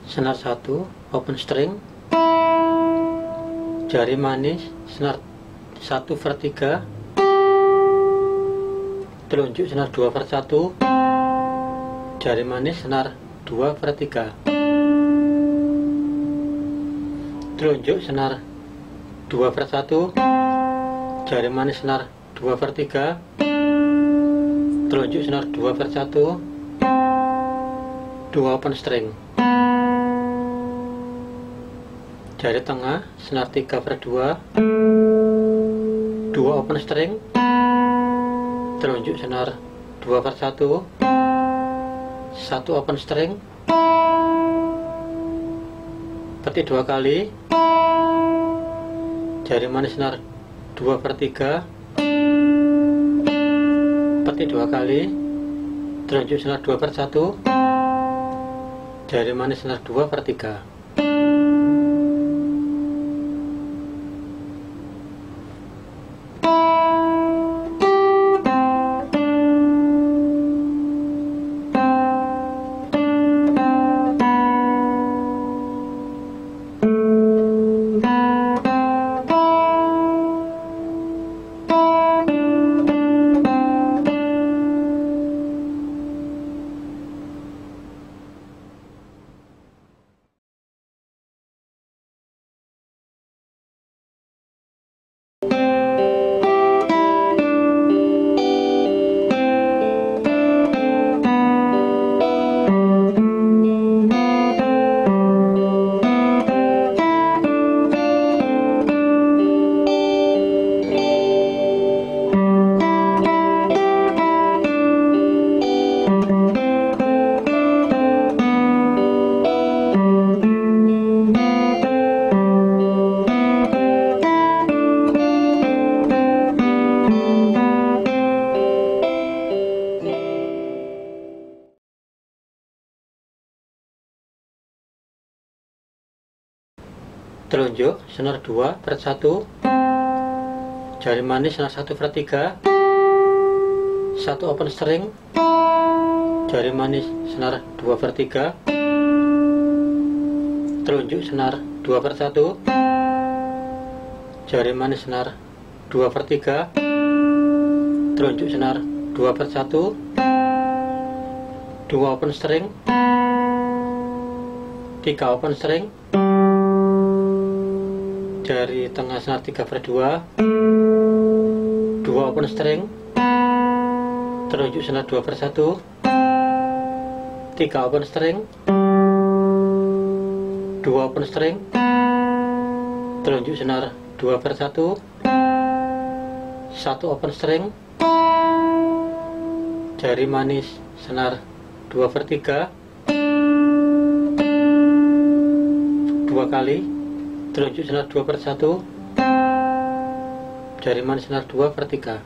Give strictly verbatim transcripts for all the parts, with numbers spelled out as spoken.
senar satu open string, jari manis senar satu vertiga, telunjuk senar dua per satu, jari manis senar dua vertiga, telunjuk senar dua per satu, jari manis senar dua vertiga, telunjuk senar dua per satu, dua open string, jari tengah senar tiga per dua, dua open string, telunjuk senar dua per satu, satu open string, petik dua kali, jari manis senar dua per tiga, petik dua kali, telunjuk senar dua per satu, jari manis senar dua per tiga. Telunjuk senar dua per satu, jari manis senar satu per tiga, satu open string, jari manis senar dua per tiga, telunjuk senar dua per satu, jari manis senar dua per tiga, telunjuk senar dua per satu, dua open string, tiga open string, jari tengah senar tiga per dua, dua open string, telunjuk senar dua per satu, tiga open string, dua open string, telunjuk senar dua per satu, satu open string, jari manis senar dua per tiga, dua kali, telunjuk senar dua per satu, jari manis senar dua per tiga.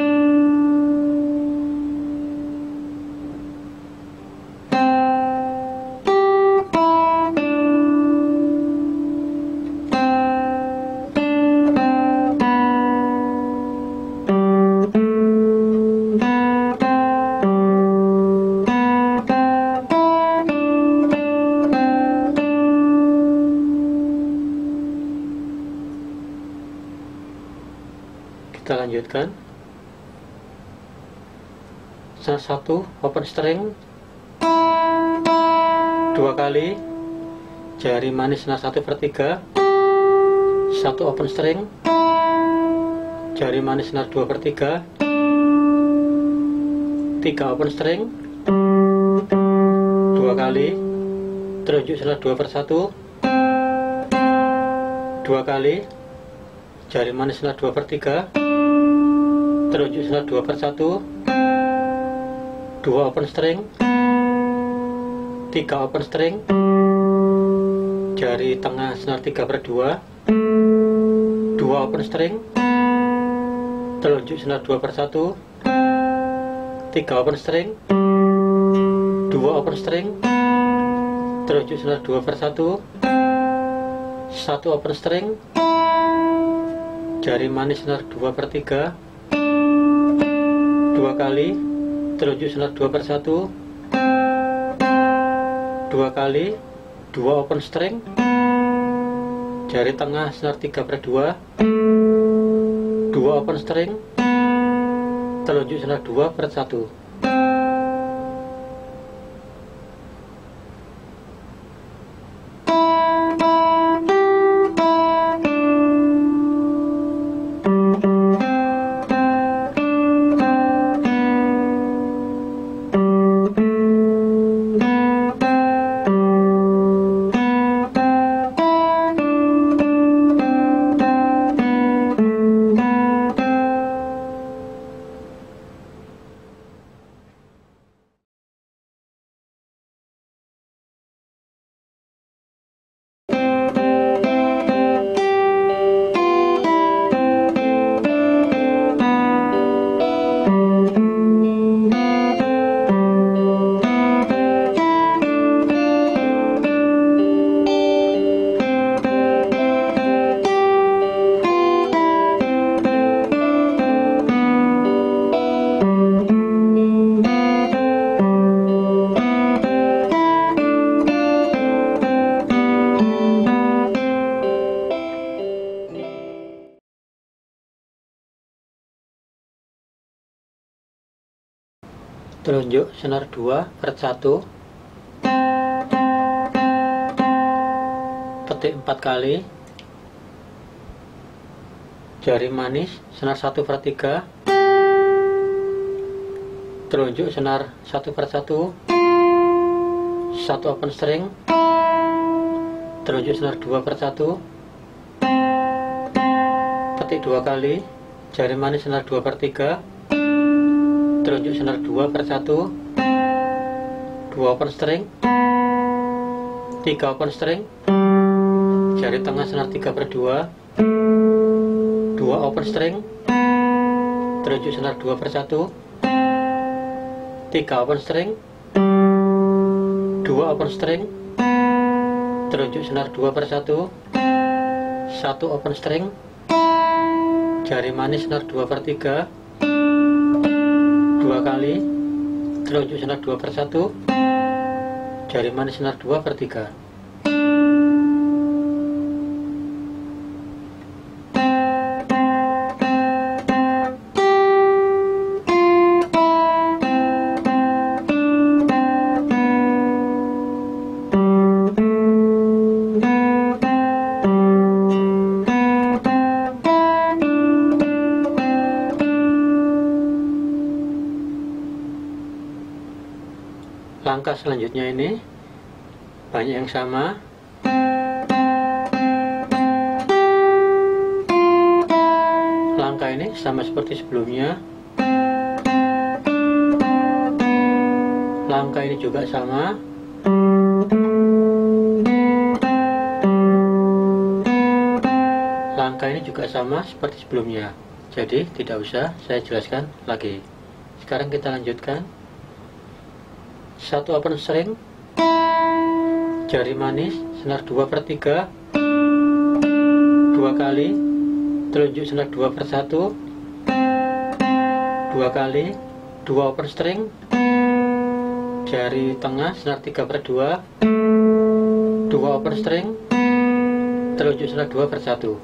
Kita lanjutkan. Senar satu open string, dua kali, jari manis senar satu per tiga, satu open string, jari manis senar dua per tiga, tiga open string, dua kali, telunjuk senar dua per satu, dua kali, jari manis senar dua per tiga, telunjuk senar dua per satu, dua open string, tiga open string, jari tengah senar tiga per dua, dua open string, telunjuk senar dua per satu, tiga open string, dua open string, telunjuk senar dua per satu, satu open string, jari manis senar dua per tiga, dua kali, telunjuk senar dua per satu, dua kali, dua open string, jari tengah senar tiga per dua, dua open string, telunjuk senar dua per satu. Telunjuk senar dua per satu, petik empat kali, jari manis senar satu per tiga, telunjuk senar satu per satu, satu open string, telunjuk senar dua per satu, petik dua kali, jari manis senar dua per tiga, telunjuk senar dua per satu, dua open string, tiga open string, jari tengah senar tiga per dua, dua open string, telunjuk senar dua per satu, tiga open string, dua open string, telunjuk senar dua per satu, satu open string, jari manis senar dua per tiga, dua kali, telunjuk senar dua per satu, jari manis senar dua per tiga. Langkah selanjutnya ini banyak yang sama. Langkah ini sama seperti sebelumnya. Langkah ini juga sama. Langkah ini juga sama seperti sebelumnya. Jadi tidak usah saya jelaskan lagi. Sekarang kita lanjutkan. Satu open string, jari manis senar dua per tiga, dua kali, telunjuk senar dua per satu, dua kali, dua open string, jari tengah senar tiga per dua, dua open string, telunjuk senar dua per satu.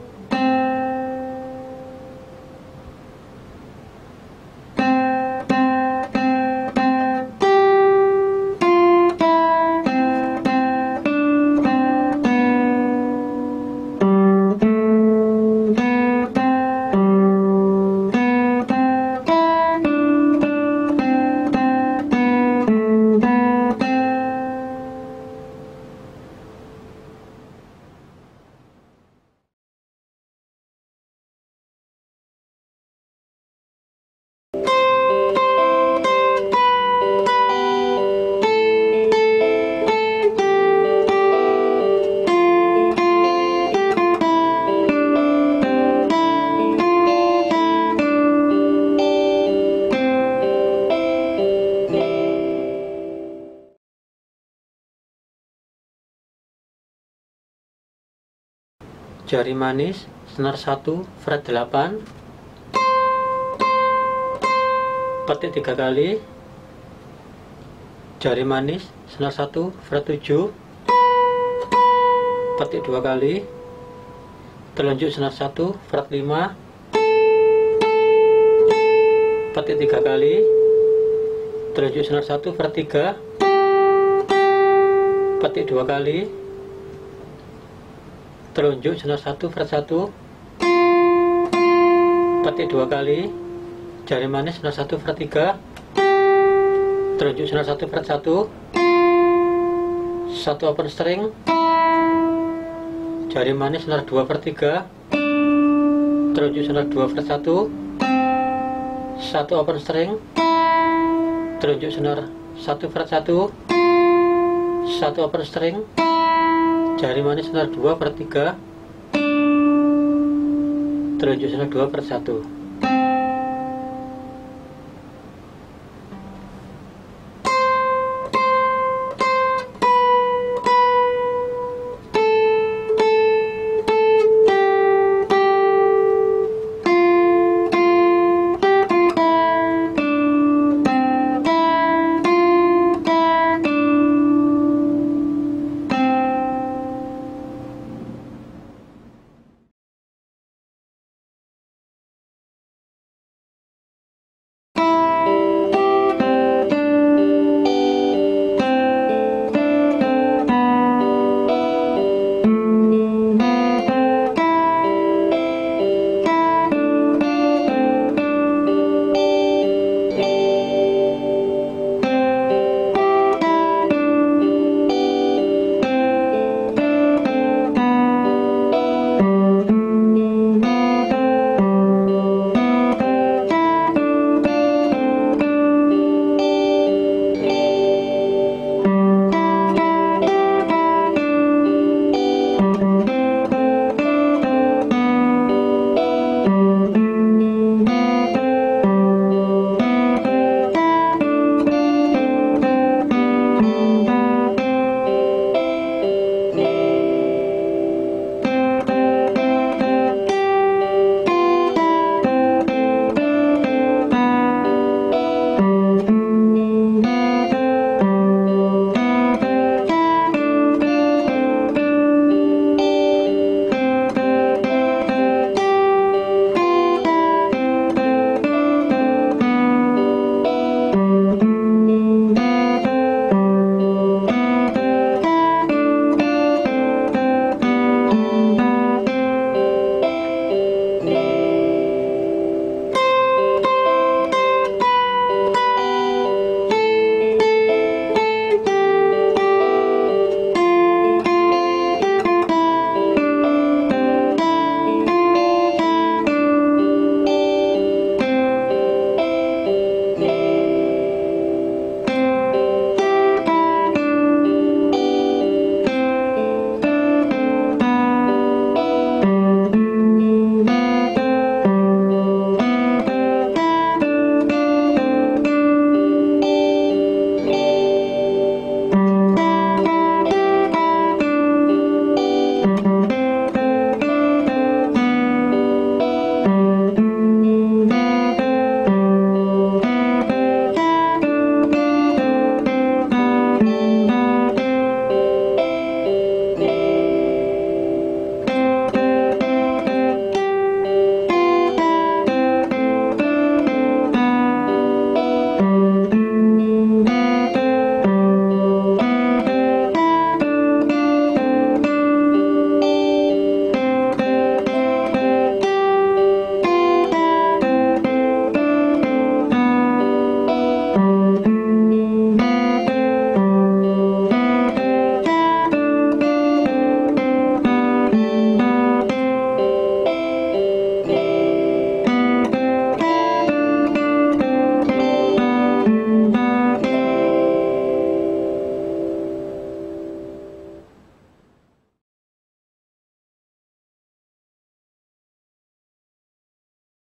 Jari manis senar satu fret delapan, petik tiga kali, jari manis senar satu fret tujuh, petik dua kali, telunjuk senar satu, fret lima, petik tiga kali, telunjuk senar satu, fret tiga, petik dua kali, telunjuk senar satu, fret satu, petik dua kali, jari manis senar satu, fret tiga, telunjuk senar satu, fret satu, satu open string, jari manis senar dua, fret tiga, telunjuk senar dua, fret satu, satu open string, telunjuk senar satu, fret satu, satu open string, jari manis senar dua, fret tiga, telunjuk senar dua, fret satu.